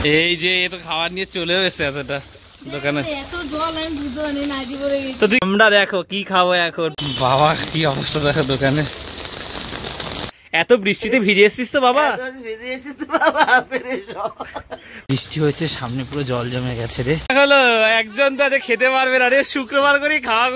এই যে এ তো খাবার নিয়ে চলেও এসছে এতটা দোকানে। আমরা দেখো কি খাবো এখন, বাবা কি অবস্থা দেখো দোকানে। এত বৃষ্টিতে ভিজে এসছিস তো বাবা? বৃষ্টি হয়েছে, সামনে পুরো জল জমে গেছে রে। হলো একজন তো আজ খেতে পারবে না রে, শুক্রবার করে খাওয়া।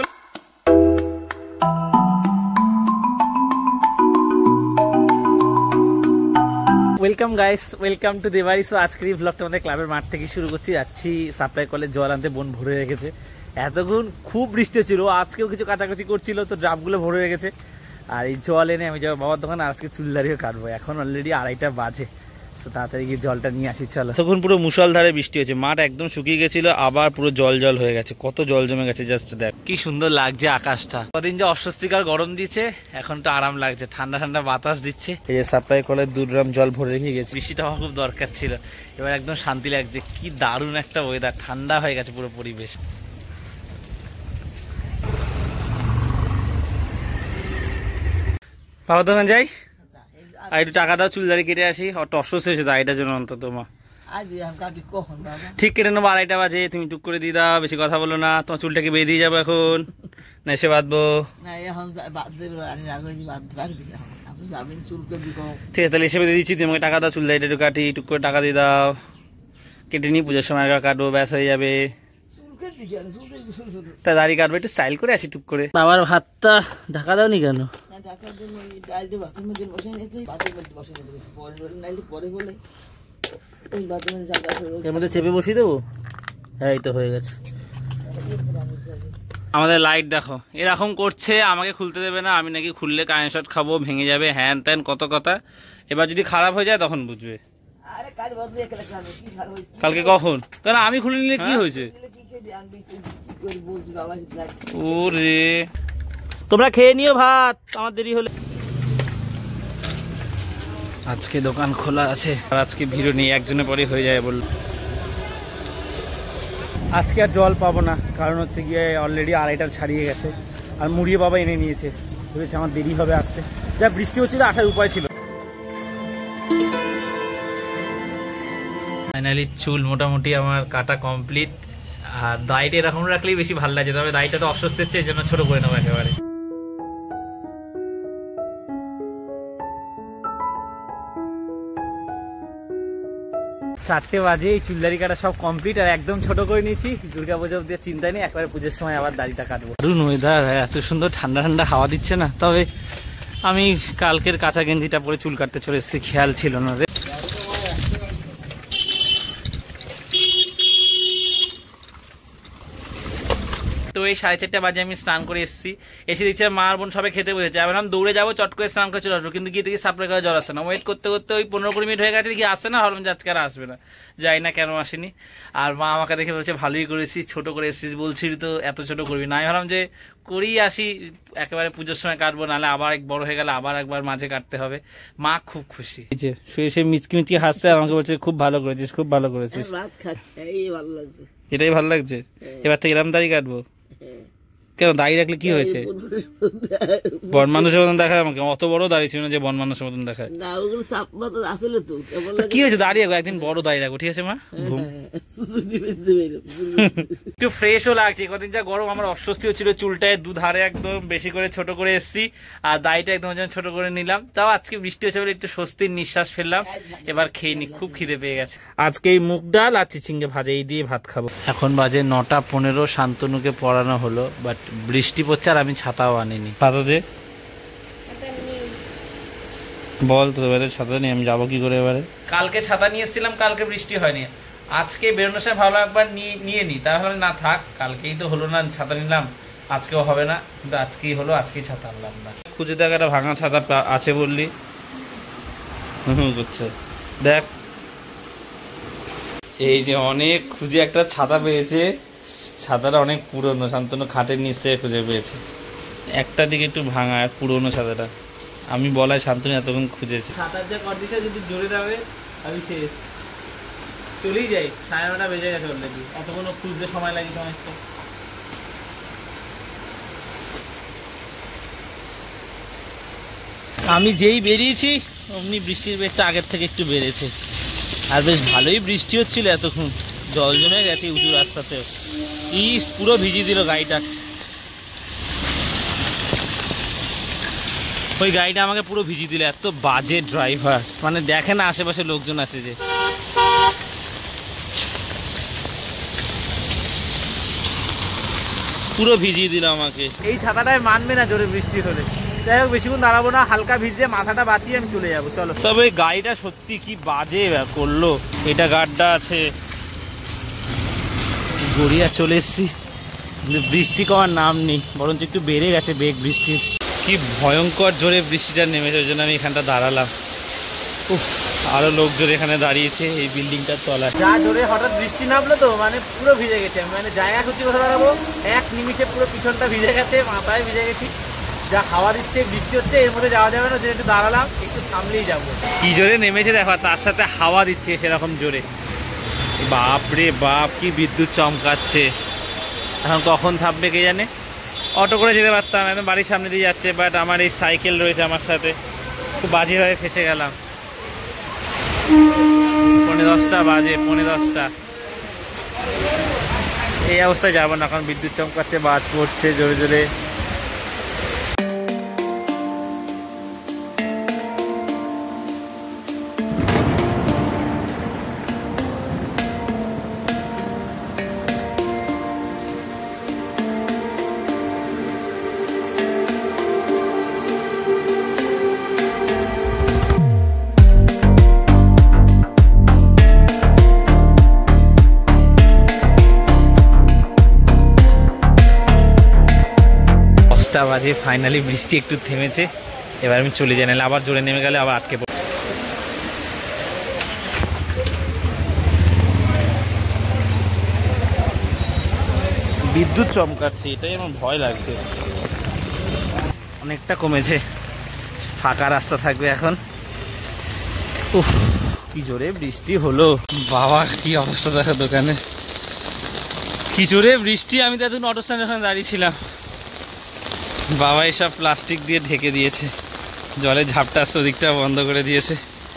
ওয়েলকাম গাইস, ওয়েলকাম টু দেবারি। সো আজকের এই ব্লগটা আমাদের ক্লাবের মাঠ থেকে শুরু করছি। যাচ্ছি সাপ্লাই কলের জল আনতে, বোন ভরে রেখেছে। এতক্ষণ খুব বৃষ্টি ছিল, আজকেও কিছু কাচাকাচি করছিল তো ড্রামগুলো ভরে রেখেছে। আর এই জল এনে আমি যাবো বাবার দোকানে, আজকে চুল দাঁড়িয়ে কাটবো। এখন অলরেডি 2:30 বাজে, তো তাড়াতাড়ি গিয়ে জলটা নিয়ে আসি চলো। তখন পুরো মুষলধারে বৃষ্টি হয়েছে, মাঠ একদম শুকিয়ে গেছিল, আবার পুরো জল জল হয়ে গেছে। কত জল জমে গেছে, জাস্ট দেখ কি সুন্দর লাগছে আকাশটা। কদিন যে অস্বস্তিকর গরম দিচ্ছে, এখন তো আরাম লাগছে, ঠান্ডা ঠান্ডা বাতাস দিচ্ছে। এই যে সাপ্লাই কলের 2 ড্রাম জল ভরে রেখে গেছে। বৃষ্টিটা হওয়া খুব দরকার ছিল, এবার একদম শান্তি লাগছে। কি দারুণ একটা ওয়েদার, ঠান্ডা হয়ে গেছে পুরো পরিবেশ। বাবা দোকান যাই, আর একটু টাকা দাও, চুল দাঁড়িয়ে কেটে আসি। অসুস্থ হয়েছে দাড়িটার জন্য, অন্তত মা ঠিক কেটে নেবো। 2:30 বাজে, তুমি টুক করে দিয়ে দাও, বেশি কথা বলো না। তোমার চুলটাকে বেঁধে দিয়ে যাবো এখন, না এসে বাঁধবো? ঠিক আছে তাহলে এসে বেঁধে দিচ্ছি, তুমি টাকা দাও, চুল দাঁড়িয়ে একটু কাটি, টুক করে টাকা দিয়ে দাও, কেটে নিই, পুজোর সময় কাটবো, ব্যাস হয়ে যাবে। তা দাড়ি কাটবো, একটু স্টাইল করে আসি টুক করে। আমার ভাতটা ঢাকা দাও নি কেন? এর মধ্যে চেপে বসিয়ে দেবো। হ্যাঁ এই তো হয়ে গেছে। আমাদের লাইট দেখো এরকম করছে, আমাকে খুলতে দেবে না, আমি নাকি খুললে কারেন্ট শর্ট খাবো, ভেঙে যাবে, হ্যান ত্যান কত কথা। এবার যদি খারাপ হয়ে যায় তখন বুঝবে। কালকে কখন? কারণ আমি খুলে নিলে কি হয়েছে? ওরে তোমরা খেয়ে নিও ভাত, আমার দেরি হলে। আজকে দোকান খোলা আছে, আর আজকে ভিড়ও নেই, একজনের পরে হয়ে যায় বলল। আজকে আর জল পাবো না, কারণ হচ্ছে গিয়ে অলরেডি 2:30 ছাড়িয়ে গেছে। আর মুড়িয়ে বাবা এনে নিয়েছে, ভেবেছে আমার দেরি হবে আসতে। যা বৃষ্টি হচ্ছিল, আসার উপায় ছিল। ফাইনালি চুল মোটামুটি আমার কাটা কমপ্লিট। আর দাড়িটা এরকম রাখলেই বেশি ভালো লাগছে, তবে দাড়িটা তো অস্বস্তি হচ্ছে, এই জন্য ছোট করে নেবো একেবারে। চারটে বাজে, এই চুল দাড়ি কাটা সব কমপ্লিট, আর একদম ছোট করে নিয়েছি। দুর্গা পুজো অব্দি চিন্তা নেই, একবারে পুজোর সময় আবার দাড়িটা কাটবো। দারুণ ওয়েদার, এত সুন্দর ঠান্ডা ঠান্ডা হাওয়া দিচ্ছে না। তবে আমি কালকের কাঁচা গেঞ্জিটা পরে চুল কাটতে চলে এসেছি, খেয়াল ছিল না রে। তো এই 4:30 বাজে আমি স্নান করে এসেছি, এসে দিচ্ছে মা আর বোন সবাই খেতে বসেছে। আমি দৌড়ে যাবো, চট করে স্নান করে চলে আসবো, কিন্তু গিয়ে দেখি সাপ্লাই করে জল আসে না। ওয়েট করতে করতে ওই 15-20 মিনিট হয়ে গেছে, দেখি আসছে না। ভাবলাম যে আজকে আর আসবে না, যাই না কেন আসেনি। আর মা আমাকে দেখে বলছে ভালোই করেছিস, ছোট করে এসেছিস, বলছিস তো এত ছোট করবি না। আমি ভাবলাম যে করেই আসি, একেবারে পুজোর সময় কাটবো, নাহলে আবার বড় হয়ে গেলে আবার একবার মাঝে কাটতে হবে। মা খুব খুশি, শুয়ে সে মিচকি মিচকি হাসছে, আমাকে বলছে খুব ভালো করেছিস, খুব ভালো করেছিস। এটাই ভালো লাগছে, এবার থেকে এরম দাড়ি কাটবো। কেন দাড়ি রাখলে কি হয়েছে? বন মানুষের মতন দেখায় আমাকে, অত বড় দাড়ি ছিল না যে বন মানুষের মতন দেখায়। কি হয়েছে দাঁড়িয়ে একদিন বড় দাড়ি রাখবো, ঠিক আছে মা? একটু ফ্রেশও লাগছে, কদিন যা গরম আমার অস্বস্তি হচ্ছিল। চুলটায় দুধারে একদম বেশি করে ছোট করে এসছি, আর দাড়িটা একদম ছোট করে নিলাম। তাও আজকে বৃষ্টি হচ্ছে বলে একটু স্বস্তির নিঃশ্বাস ফেললাম। এবার খেয়ে নি, খুব খিদে পেয়ে গেছে। আজকে এই মুগ ডাল আর চিচিঙ্গে ভাজা, এই দিয়ে ভাত খাবো। এখন বাজে 9:15, শান্তনুকে পড়ানো হলো, বাট বৃষ্টি পড়ছে আর আমি ছাতাও আনিনি। ছাতা দে, বল তো এবারে ছাতা নেই, আমি যাবো কি করে এবারে? কালকে ছাতা নিয়ে এসেছিলাম, কালকে বৃষ্টি হয়নি। আজকে বেরোনোর সময় ভালো একবার নিয়ে নি, তাহলে না থাক, কালকেই তো হলো না, ছাতা নিলাম, আজকেও হবে না, কিন্তু আজকেই হলো, আজকেই ছাতা আনলাম না। খুঁজে দেখ একটা ভাঙা ছাতা আছে বললি, করছে দেখ। এই যে অনেক খুঁজে একটা ছাতা পেয়েছে, ছাতাটা অনেক পুরনো, শান্তনু খাটের নিচ থেকে খুঁজে পেয়েছে। একটা দিকে একটু ভাঙা, পুরনো ছাতাটা। আমি বলাই শান্তনু এতক্ষণ খুঁজেছে। ছাতার যা কন্ডিশন, যদি জোরে যাবে আমি শেষ, চলেই যাই। 9:30 বেজে গেছে অলরেডি, এতক্ষণ খুঁজতে সময় লাগে সমস্ত। আমি যেই বেরিয়েছি অমনি বৃষ্টির বেগটা আগের থেকে একটু বেড়েছে। আর বেশ ভালোই বৃষ্টি হচ্ছিল এতক্ষণ, জল জমে গেছে উঁচু রাস্তাতে। পুরো ভিজিয়ে দিল গাড়িটা। ওই গাড়িটা আমাকে পুরো ভিজিয়ে দিল, এত বাজে ড্রাইভার। মানে দেখে না আশেপাশে লোকজন আছে যে। পুরো ভিজিয়ে দিল আমাকে। এই ছাতাটায় মানবে না জোরে বৃষ্টি হলে। যাই হোক বেশিক্ষণ দাঁড়াবো না, হালকা ভিজে মাথাটা বাঁচিয়ে আমি চলে যাবো। চলো। তবে এই গাড়িটা সত্যি কি বাজে করলো। এটা গাড্ডা আছে, গড়িয়া চলে এসছি, বৃষ্টি কমার নাম নেই, বরঞ্চ একটু বেড়ে গেছে বেগ বৃষ্টির। কি ভয়ঙ্কর জোরে বৃষ্টিটা নেমেছে, ওই জন্য আমি এখানটা দাঁড়ালাম। আরো লোকজন এখানে দাঁড়িয়েছে এই বিল্ডিংটার তলায়। যা জোরে হঠাৎ বৃষ্টি নামলো তো মানে পুরো ভিজে গেছে। মানে জায়গা খুঁজে কোথাও দাঁড়াবো, এক নিমিষে পুরো পিছনটা ভিজে গেছে, মাথায় ভিজে গেছি। যা হাওয়া দিচ্ছে, বৃষ্টি হচ্ছে, এর মধ্যে যাওয়া যাবে না, যে একটু দাঁড়ালাম, একটু থামলেই যাবো। কি জোরে নেমেছে দেখো, তার সাথে হাওয়া দিচ্ছে সেরকম জোরে। বাপরে বাপ, কি বিদ্যুৎ চমকাচ্ছে। এখন কখন থামবে কে জানে। অটো করে যেতে পারতাম, একদম বাড়ির সামনে দিয়ে যাচ্ছে, বাট আমার এই সাইকেল রয়েছে আমার সাথে, খুব বাজেভাবে ফেসে গেলাম। 10:15 বাজে, 10:15। এই অবস্থায় যাবো না, এখন বিদ্যুৎ চমকাচ্ছে, বাজ পড়ছে জোরে জোরে। বাজে ফাইনালি বৃষ্টি একটু থেমেছে। এবার আমি চলে যাই, নাহলে আবার জোরে নেমে গেলে আবার আটকে পড়ে। বিদ্যুৎ চমকাচ্ছে, এটাই আমার ভয় লাগছে। অনেকটা কমেছে, ফাঁকা রাস্তা থাকবে এখন। উফ, কি জোরে বৃষ্টি হলো বাবা, কি অবস্থা দেখো দোকানে, কি জোরে বৃষ্টি। আমি তো এতক্ষণ অটো স্ট্যান্ড ওখানে দাঁড়িয়েছিলাম, বাবা এসব প্লাস্টিক দিয়ে ঢেকে দিয়েছে, জলের ঝাপটা আসছে ওদিকটা বন্ধ করে দিয়েছে।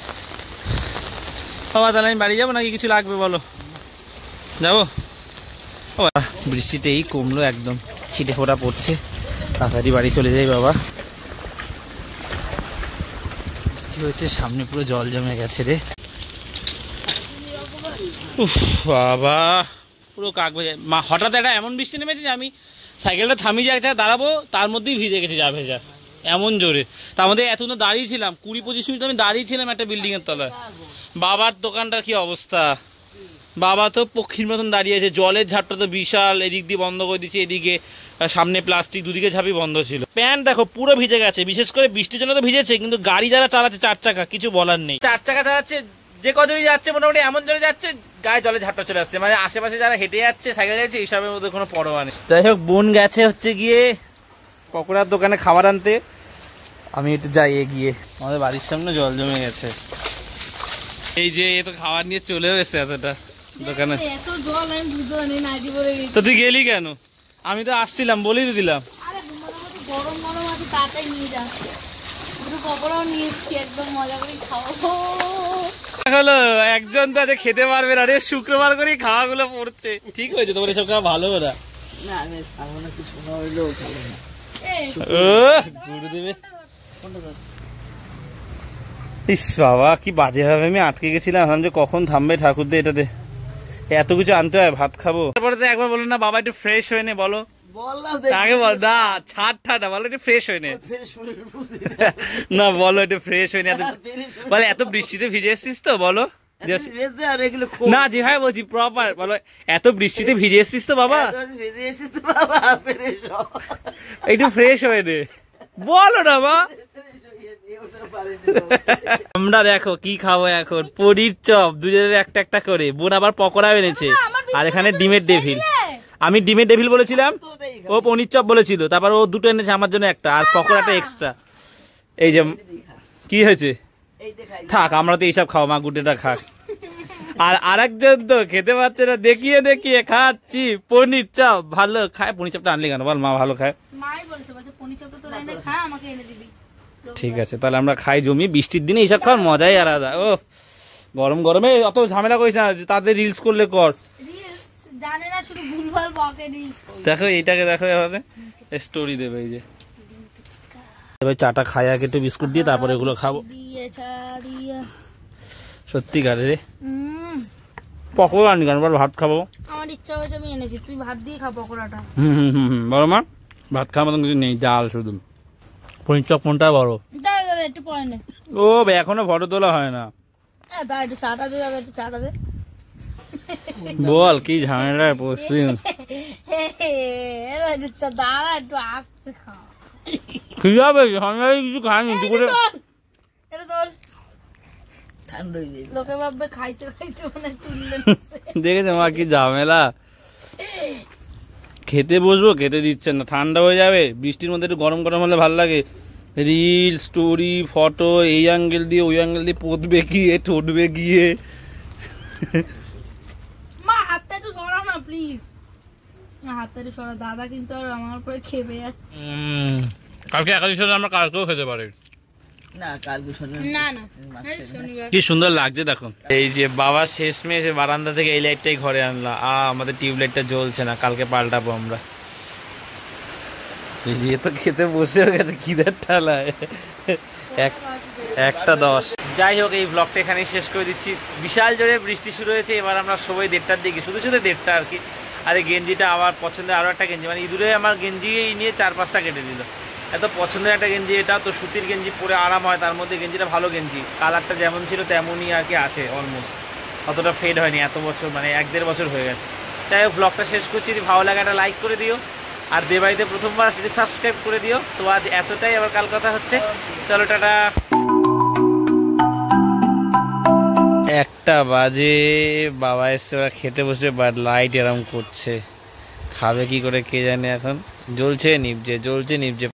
বাবা তাহলে আমি বাড়ি যাবো নাকি কিছু লাগবে বলো? যাবো। বৃষ্টিতেই কমলো, একদম ছিটে ফোঁটা পড়ছে, তাড়াতাড়ি বাড়ি চলে যাই বাবা। বৃষ্টি হয়েছে, সামনে পুরো জল জমে গেছে রে। উফ বাবা, পুরো কাক ভেজা। হঠাৎ একটা এমন বৃষ্টি নেমেছে যে আমি সাইকেলটা থামিয়ে যে এক জায়গায় দাঁড়াবো, তার মধ্যেই ভিজে গেছে, যা ভেজা এমন জোরে। তার মধ্যে এতক্ষণ দাঁড়িয়েছিলাম, 20-25 মিনিট আমি দাঁড়িয়েছিলাম একটা বিল্ডিংয়ের তলায়। বাবার দোকানটার কি অবস্থা, বাবা তো পক্ষীর মতন দাঁড়িয়ে আছে। জলের ঝাপটা তো বিশাল, এদিক দিয়ে বন্ধ করে দিচ্ছে, এদিকে সামনে প্লাস্টিক, দুদিকে ঝাঁপি বন্ধ ছিল। প্যান্ট দেখো পুরো ভিজে গেছে, বিশেষ করে বৃষ্টির জন্য তো ভিজেছে, কিন্তু গাড়ি যারা চালাচ্ছে 4 চাকা, কিছু বলার নেই। 4 চাকা চালাচ্ছে যে কজনই যাচ্ছে মোটামুটি এমন জলে যাচ্ছে গায়ে জলে ঝাপটা চলে আসছে। মানে আশেপাশে যারা হেঁটে যাচ্ছে, সাইকেল যাচ্ছে, এইসবের মধ্যে কোনো পরোয়া নেই। যাই হোক, বোন গেছে হচ্ছে গিয়ে পকোড়ার দোকানে খাবার আনতে, আমি একটু যাই এগিয়ে। আমাদের বাড়ির সামনে জল জমে গেছে, এই যে এ তো খাবার নিয়ে চলেও এসছে এতটা দোকানে। তো তুই গেলি কেন? আমি তো আসছিলাম, বলেই তো দিলাম। হলো একজন তো আজ খেতে পারবে না রে, শুক্রবার করে খাওয়াগুলো পড়ছে। ঠিক হয়েছে তোমার এসব খাওয়া ভালো না। ইস বাবা, কি বাজে ভাবে আমি আটকে গেছিলাম, ভাবলাম যে কখন থামবে ঠাকুর দিয়ে, এটাতে এত কিছু আনতে হয়, ভাত খাবো। তারপরে তো একবার বলো না বাবা একটু ফ্রেশ হয়ে নে, বলো আগে বল না, ছাড় ঠাটা বলো একটু ফ্রেশ হয়ে নে। না বলো একটু ফ্রেশ হয়ে নে, বলে এত বৃষ্টিতে ভিজে এসছিস তো, বলো না যেভাবে বলছি প্রপার বলো, এত বৃষ্টিতে ভিজে এসছিস তো বাবা, একটু ফ্রেশ হয়ে নে, বলো না বা। আমরা দেখো কি খাবো এখন, পনির চপ, দুজনের একটা একটা করে। বোন আবার পকোড়া এনেছে, আর এখানে ডিমের ডেভিল। আমি ডিমের ডেভিল বলেছিলাম, ও পনির চপ বলেছিল, তারপর ও দুটো এনেছে আমার জন্য একটা, আর পকোড়াটা এক্সট্রা। এই যে কি হয়েছে, থাক আমরা তো এইসব খাও, মা গুটেটা খাক। আর আরেকজন তো খেতে পারছে না, দেখিয়ে দেখিয়ে খাচ্ছি পনির চপ। ভালো খায় পনির চপটা, আনলি কেন বল? মা ভালো খায়। ঠিক আছে তাহলে আমরা খাই জমি, বৃষ্টির দিনে এইসব খাওয়ার মজাই আলাদা। ও গরম গরমে অত ঝামেলা করিস না, তাদের রিলস করলে কর। জানে না শুধু ভুলভাল বকে রিলস। দেখো এইটাকে দেখো, এভাবে স্টোরি দেবে। এই যে এবার চাটা খাই আগে, একটু বিস্কুট দিয়ে তারপরে এগুলো খাবো। সত্যিকার রে পকোড়া আনি কেন, ভাত খাবো। আমার ইচ্ছা হয়েছে আমি এনেছি, তুই ভাত দিয়ে খা পকোড়াটা। বড় মা ভাত খাওয়ার মতন কিছু নেই, ডাল শুধু। পঞ্চক কোনটা বড়? দাঁড়া একটু পরে নে। ও এখনো ফটো তোলা হয় না। দাঁড়া একটু চাটা দে, দাদা একটু চাটা দে। বল কি ঝামেলায় পড়ছি। দাঁড়া একটু আস্তে খা। খিদা পেয়েছে, ঝামেলায় কিছু খাইনি দুপুরে। এটা তোর লোকে ভাববে খাইতে খাইতে মানে তুললে। দেখেছে মা কি ঝামেলা, খেতে বসবো খেতে দিচ্ছেন না, ঠান্ডা হয়ে যাবে। বৃষ্টির মধ্যে একটু গরম গরম হলে ভালো লাগে। রিল স্টোরি ফটো এই অ্যাঙ্গেল দিয়ে ওই অ্যাঙ্গেল দিয়ে পদবে গিয়ে ঠোঁটবে গিয়ে। মা হাতটা একটু সরাও না প্লিজ। না হাতটা একটু সরা, দাদা কিন্তু আর আমার উপরে খেপে যাচ্ছে। কালকে একাদশী আমরা কালকেও খেতে পারি না না শনিবার। কি সুন্দর লাগছে দেখো। এই যে বাবা শেষমেশ বারান্দা থেকে এই লাইটটাই ঘরে আনলা। আমাদের টিউবলাইটটা জ্বলছে না, কালকে পাল্টাবো আমরা। এই যে তো খেতে বসে গেছে খিদের ঠালায়। 1:10। যাই হোক এই ব্লগটা এখানেই শেষ করে দিচ্ছি। বিশাল জোরে বৃষ্টি শুরু হয়েছে, এবার আমরা সবাই 1:30টার দিকে, শুধু 1:30টা আর কি। আর এই গেঞ্জিটা আমার পছন্দের আরো একটা গেঞ্জি, মানে ইঁদুরে আমার গেঞ্জি নিয়ে 4-5টা কেটে দিল। এত পছন্দের একটা গেঞ্জি এটা, তো সুতির গেঞ্জি পরে আরাম হয়, তার মধ্যে গেঞ্জিটা ভালো গেঞ্জি, কালারটা যেমন ছিল তেমনই আর কি আছে অলমোস্ট, অতটা ফেড হয়নি এত বছর, মানে 1-1.5 বছর হয়ে গেছে। তাই ব্লগটা শেষ করছি, যদি ভালো লাগে একটা লাইক করে দিও, আর দেবাইতে প্রথমবার সেটি সাবস্ক্রাইব করে দিও। তো আজ এতটাই, আবার কাল কথা হচ্ছে, চলো টাটা। 1টা বাজে, বাবা এসে ওরা খেতে বসে, বাট লাইট এরম করছে, খাবে কি করে কে জানে। এখন জ্বলছে নিভছে জ্বলছে নিভছে।